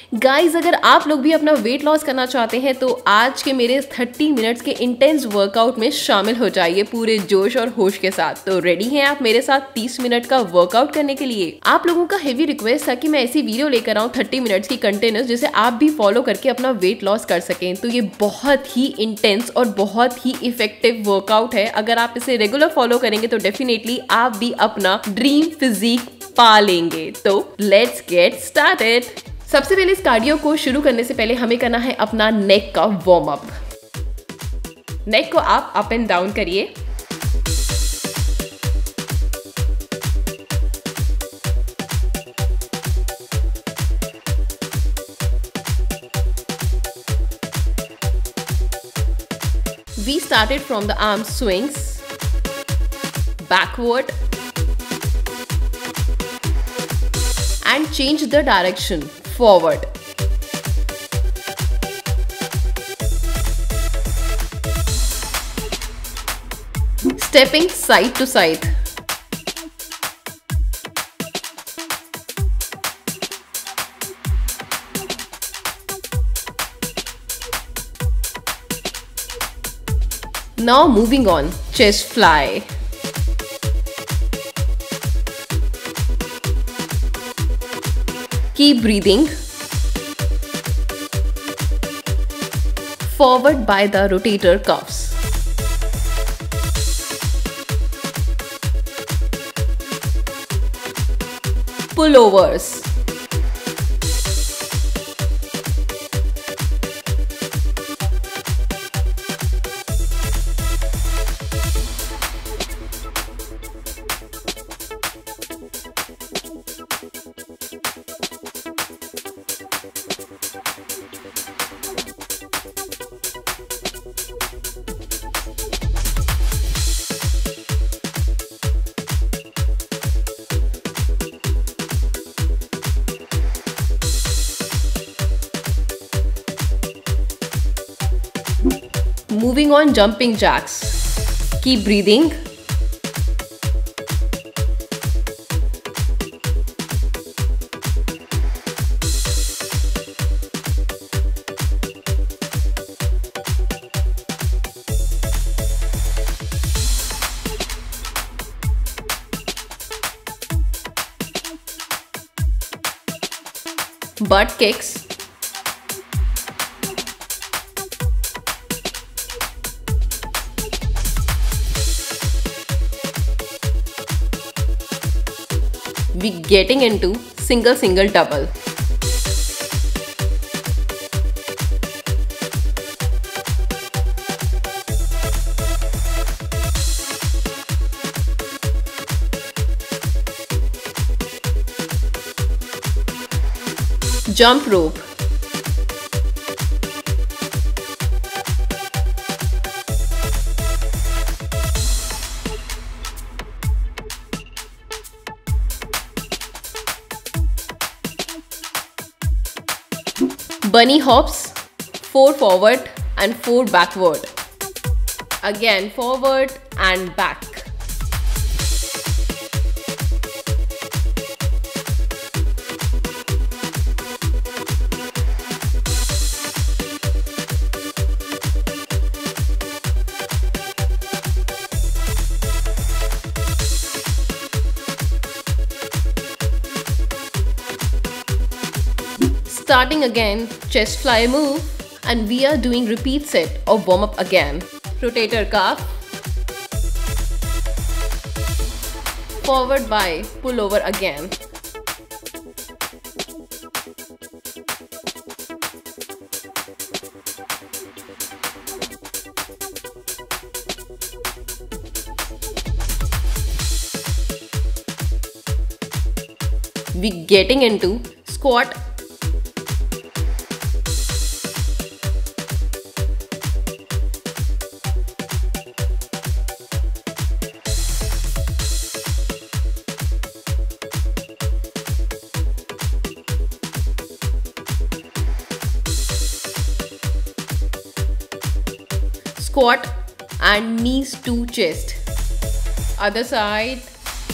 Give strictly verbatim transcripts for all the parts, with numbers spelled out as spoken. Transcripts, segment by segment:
Guys अगर आप लोग भी अपना वेट लॉस करना चाहते हैं तो आज के मेरे थर्टी मिनट्स के इंटेंस वर्कआउट में शामिल हो जाइए पूरे जोश और होश के साथ। तो रेडी हैं आप मेरे साथ तीस मिनट का वर्कआउट करने के लिए? आप लोगों का हेवी रिक्वेस्ट था कि मैं ऐसी वीडियो लेकर आऊं थर्टी मिनट्स की कंटिन्यूस, जिसे आप भी फॉलो करके अपना वेट लॉस कर सकें। तो ये बहुत ही इंटेंस और बहुत ही इफेक्टिव वर्कआउट है। अगर आप इसे रेगुलर फॉलो करेंगे तो डेफिनेटली आप भी अपना ड्रीम फिजिक पा लेंगे। तो लेट्स गेट स्टार्टेड। सबसे पहले इस कार्डियो को शुरू करने से पहले हमें करना है अपना नेक का वार्म अप। नेक को आप अप एंड डाउन करिए। We started from the arm swings, backward, and change the direction forward. Stepping side to side. Now moving on, chest fly. Keep breathing. Forward by the rotator cuffs. Pullovers. Moving on, jumping jacks. Keep breathing. Butt kicks. We getting into single single double. Jump rope. Bunny hops, four forward and four backward. Again forward and back. Starting again, chest fly move, and we are doing repeat set of warm up again. Rotator cuff, forward by pull over again. We getting into squat. Squat and knees to chest. Other side.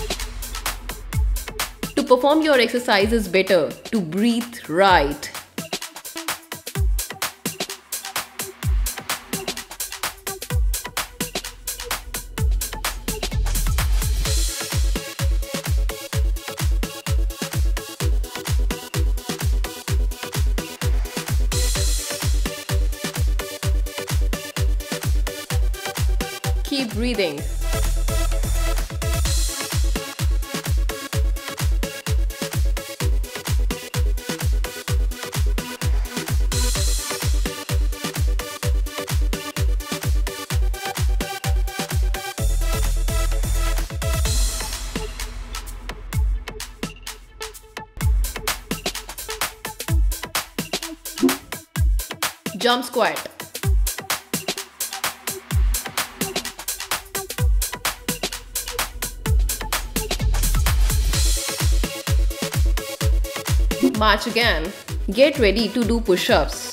To perform your exercises better, to breathe right. Keep breathing. Jump squat. March again. Get ready to do push-ups.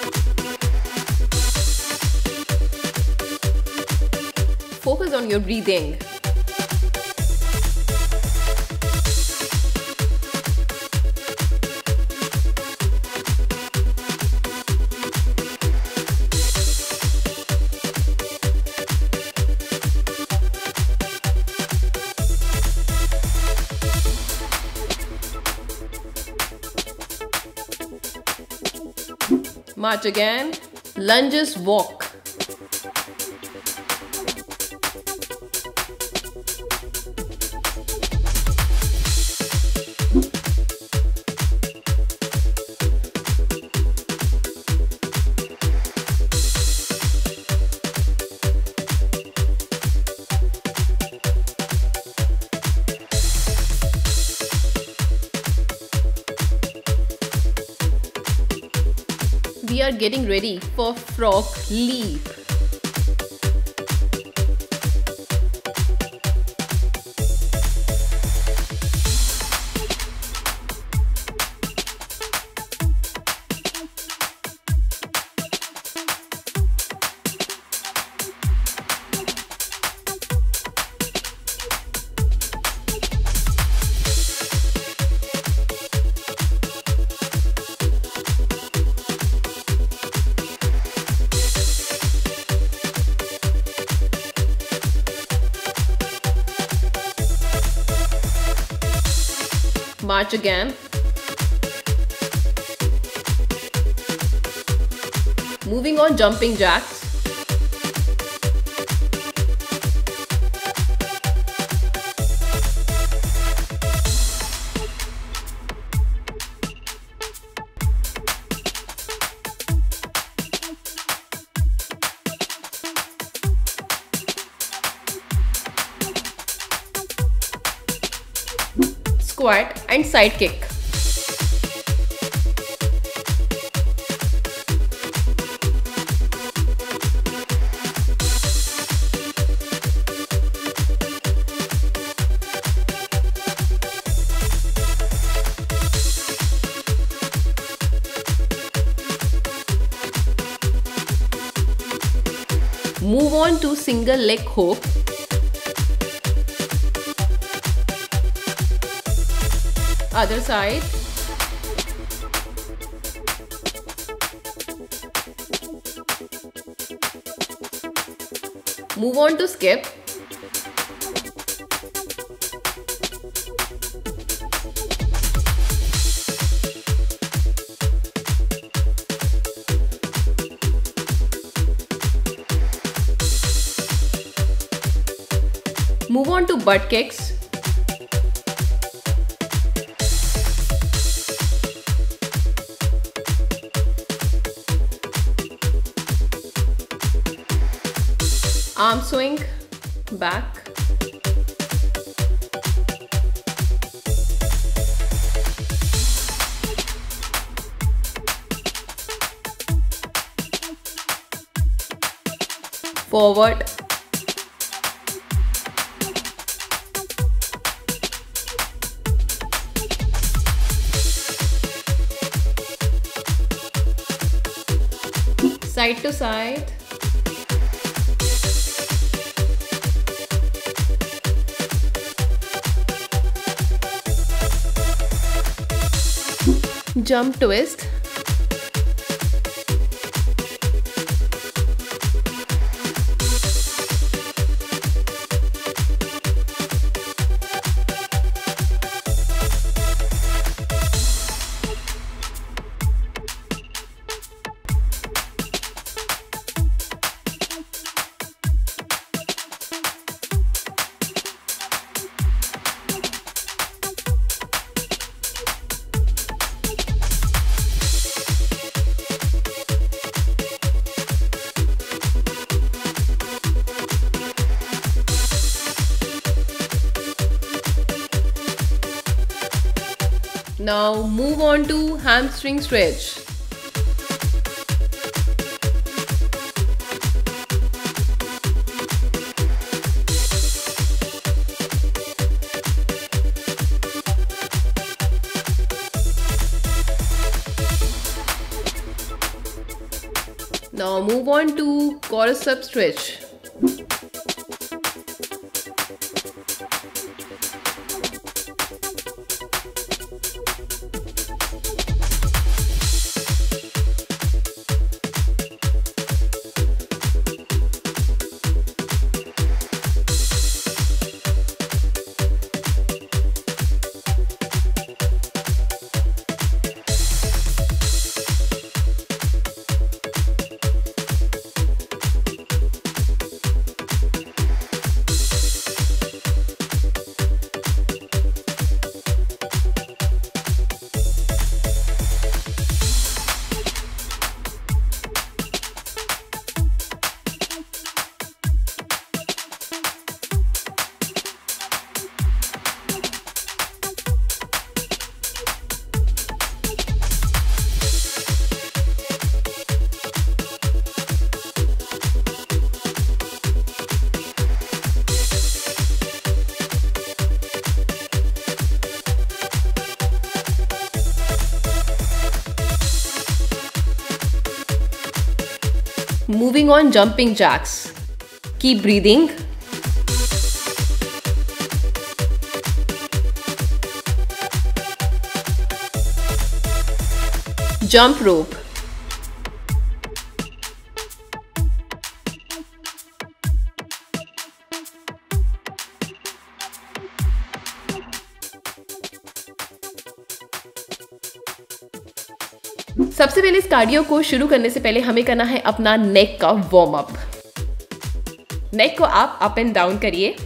Focus on your breathing. March again. Lunges, walk. We are getting ready for frog leap. March again. Moving on, jumping jacks. Squat and side kick. Move on to single leg hook. Other side. Move on to skip. Move on to butt kicks. Arm swing, back. Forward. Side to side. Jump twist. Now move on to hamstring stretch. Now move on to quadricep stretch. Moving on, jumping jacks. Keep breathing. Jump rope. सबसे पहले इस cardio को शुरू करने से पहले हमें करना है अपना नेक का वार्म अप। नेक को आप अप एंड डाउन करिए।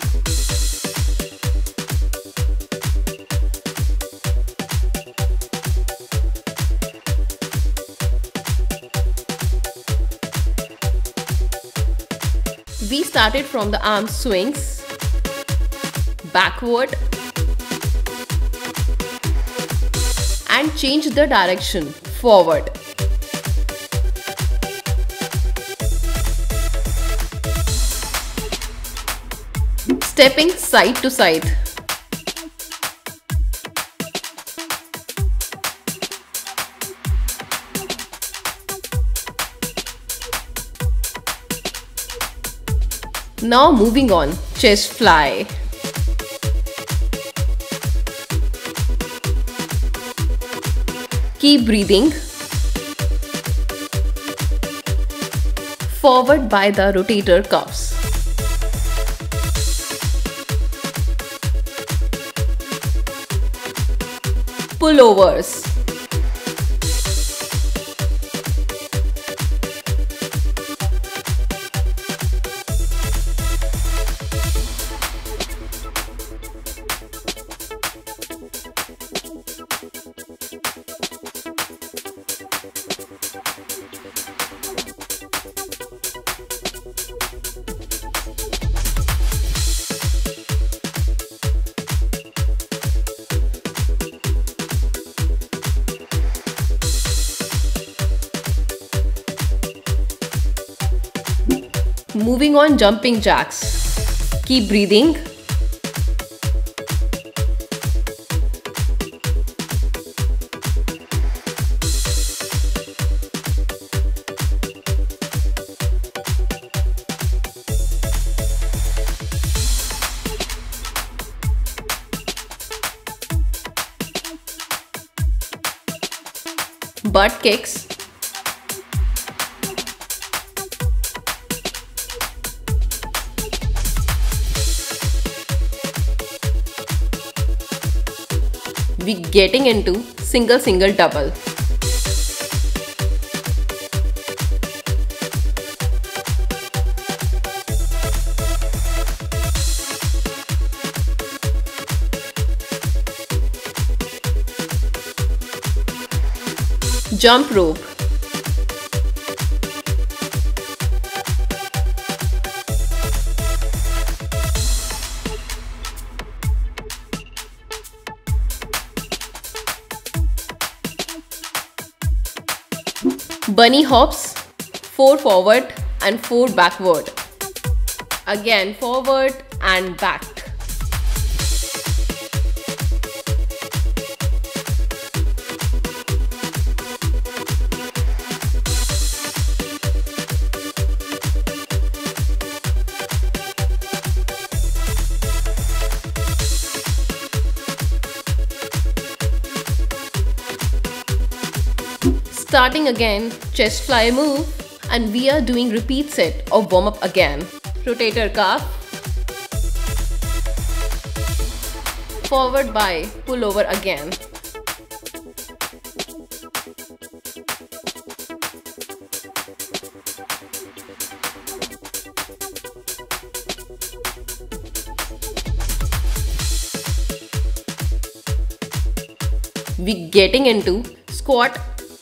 We started from the arm swings, backward, and change the direction forward. Stepping side to side. Now moving on, chest fly. Keep breathing. Forward by the rotator cuffs. Pullovers. Moving on, jumping jacks. Keep breathing. Butt kicks. We getting into single single double. Jump rope. Bunny hops, four forward and four backward. Again forward and back. Starting again, chest fly move, and we are doing repeat set of warm up again. Rotator cuff, forward by, pull over again. We getting into squat,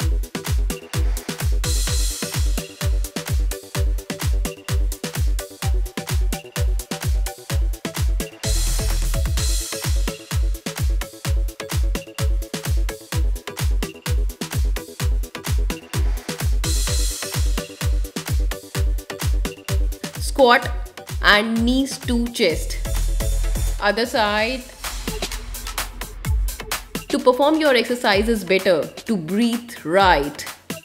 squat and knees to chest. Other side. To perform your exercises better, to breathe right.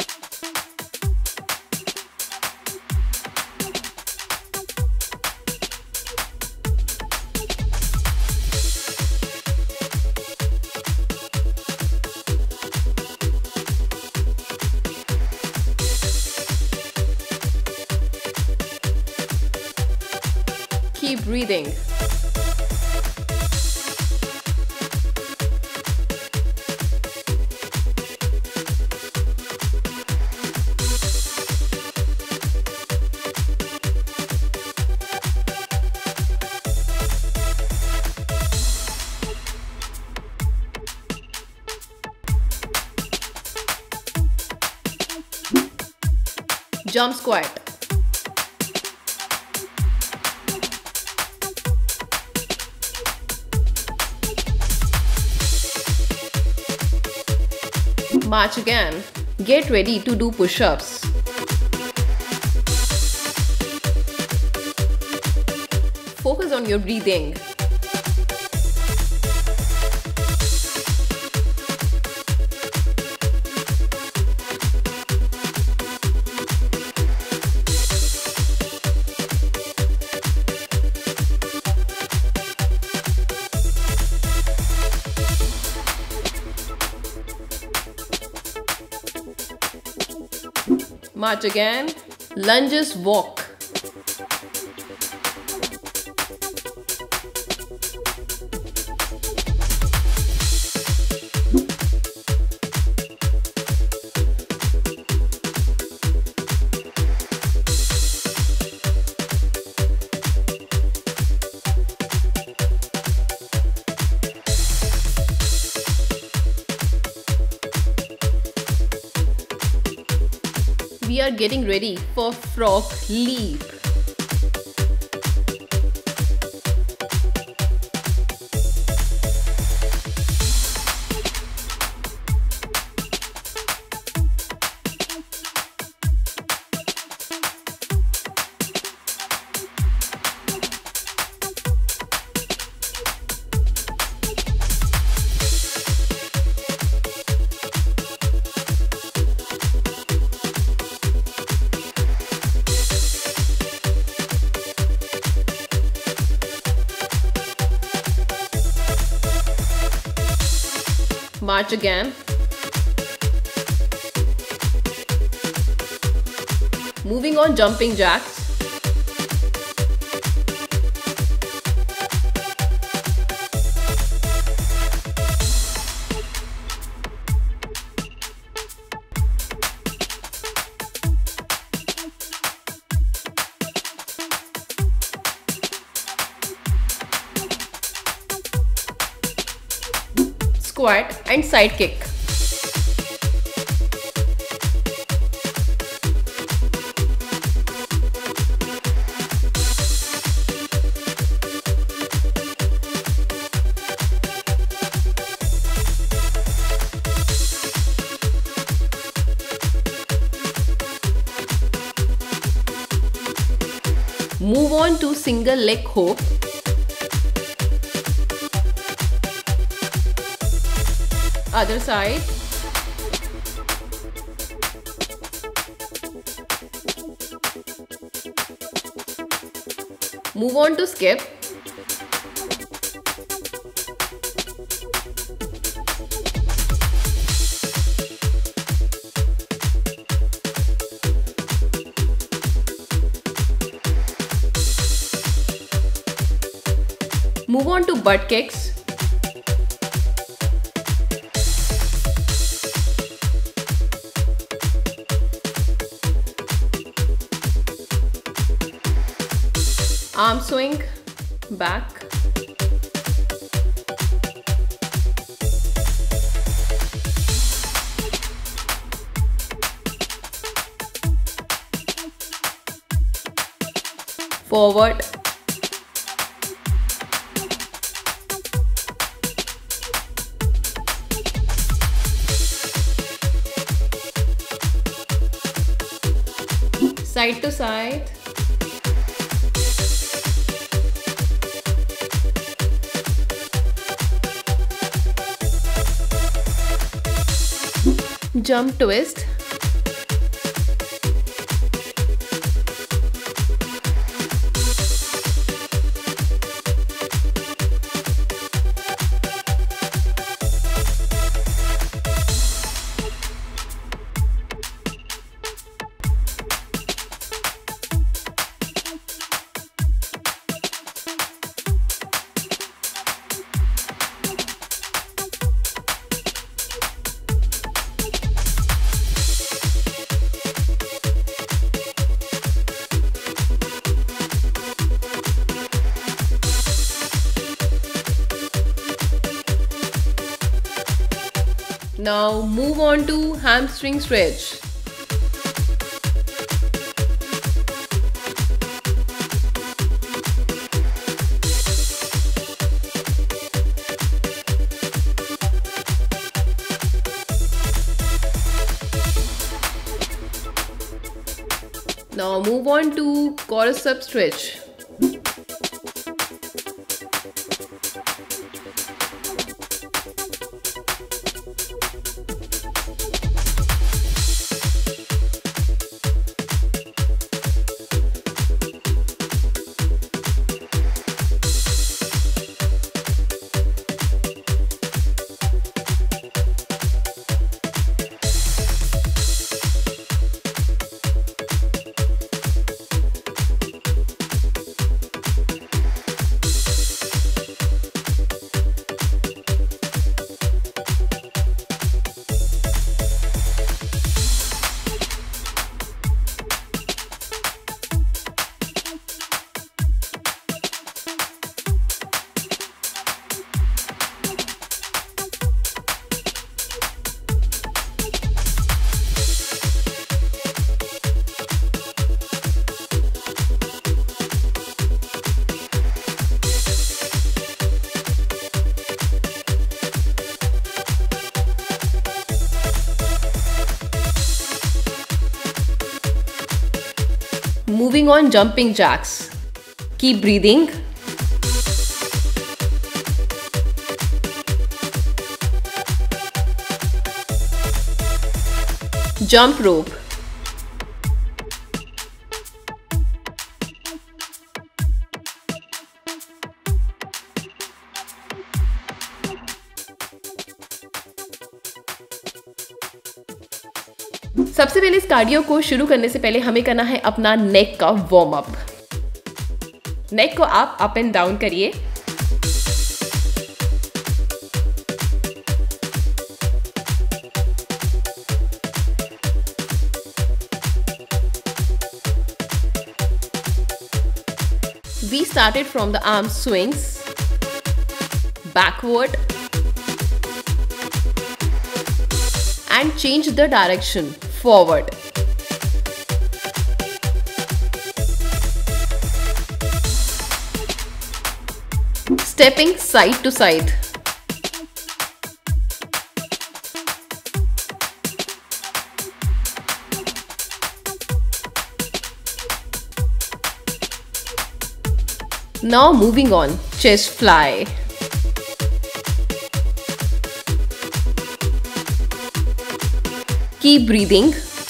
Keep breathing. Jump squat. March again. Get ready to do push-ups. Focus on your breathing. March again. Lunges, walk. We are getting ready for frog leap. March again. Moving on, jumping jacks. Squat and side kick. Move on to single leg hook. Other side. Move on to skip. Move on to butt kicks. Arm swing, back. Forward. Side to side. Jump twist. Now move on to hamstring stretch. Now move on to quadricep stretch. Moving on, jumping jacks. Keep breathing. Jump rope. सबसे पहले इस cardio को शुरू करने से पहले हमें करना है अपना नेक का वार्म अप। नेक को आप अप एंड डाउन करिए। We started from the arm swings, backward, and change the direction forward. Stepping side to side. Now moving on, chest fly. Keep breathing.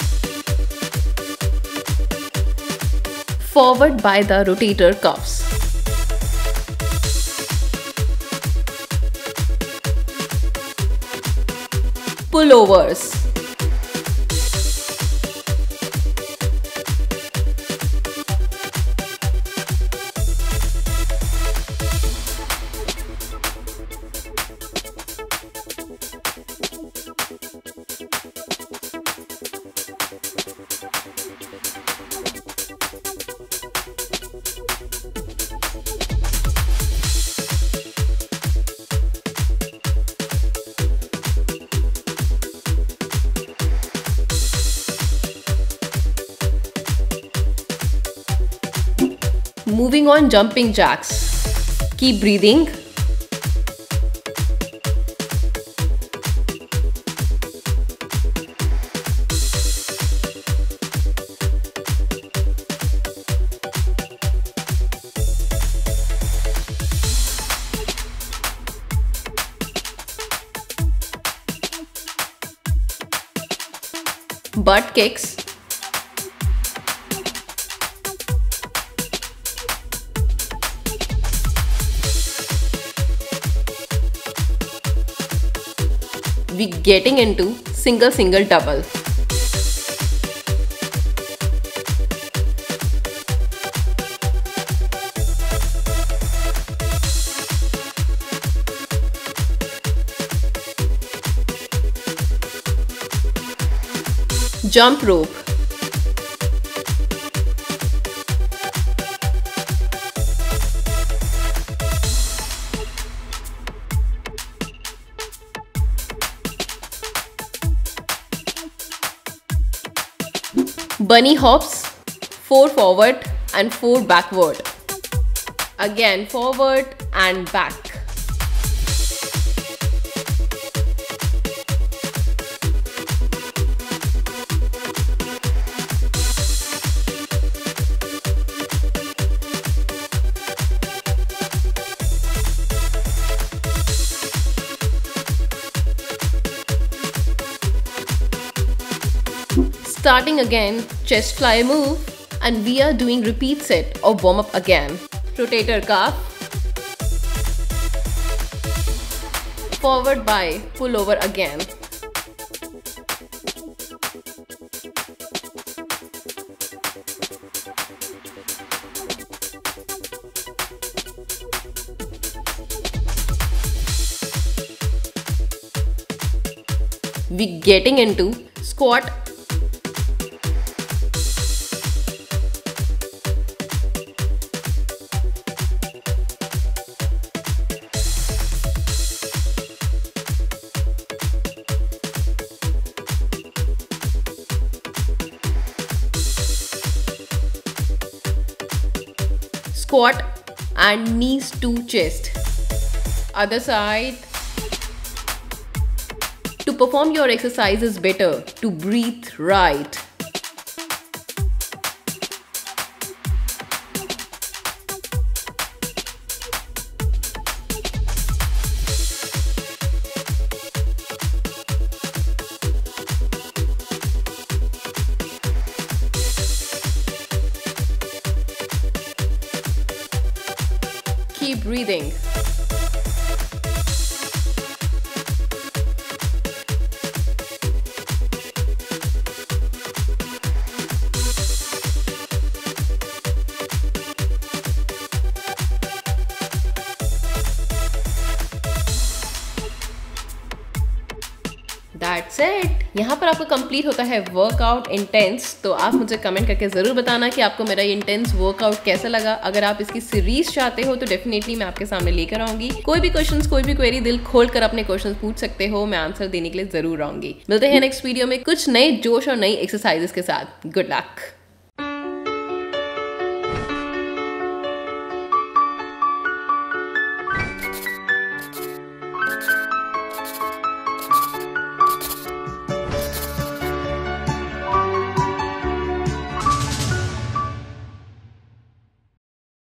Forward by the rotator cuffs. Pullovers. Moving on, jumping jacks. Keep breathing. Butt kicks. We getting into single single double. Jump rope. Bunny hops, four forward and four backward. Again forward and back. Starting again, chest fly move, and we are doing repeat set of warm up again. Rotator cuff, forward by, pull over again. We getting into squat. Squat and knees to chest. Other side. To perform your exercises better, to breathe right. Keep breathing. That's it. यहाँ पर आपको complete होता है workout intense. तो आप मुझे comment करके ज़रूर बताना कि आपको मेरा ये इंटेंस वर्कआउट कैसा लगा। अगर आप इसकी सीरीज चाहते हो तो डेफिनेटली मैं आपके सामने लेकर आऊंगी। कोई भी क्वेश्चंस, कोई भी क्वेरी दिल खोल कर अपने क्वेश्चंस पूछ सकते हो, मैं आंसर देने के लिए ज़रूर आऊंगी। मिलते हैं नेक्स्ट वीडियो में कुछ नए जोश और नई एक्सरसाइजेस के साथ। Good luck.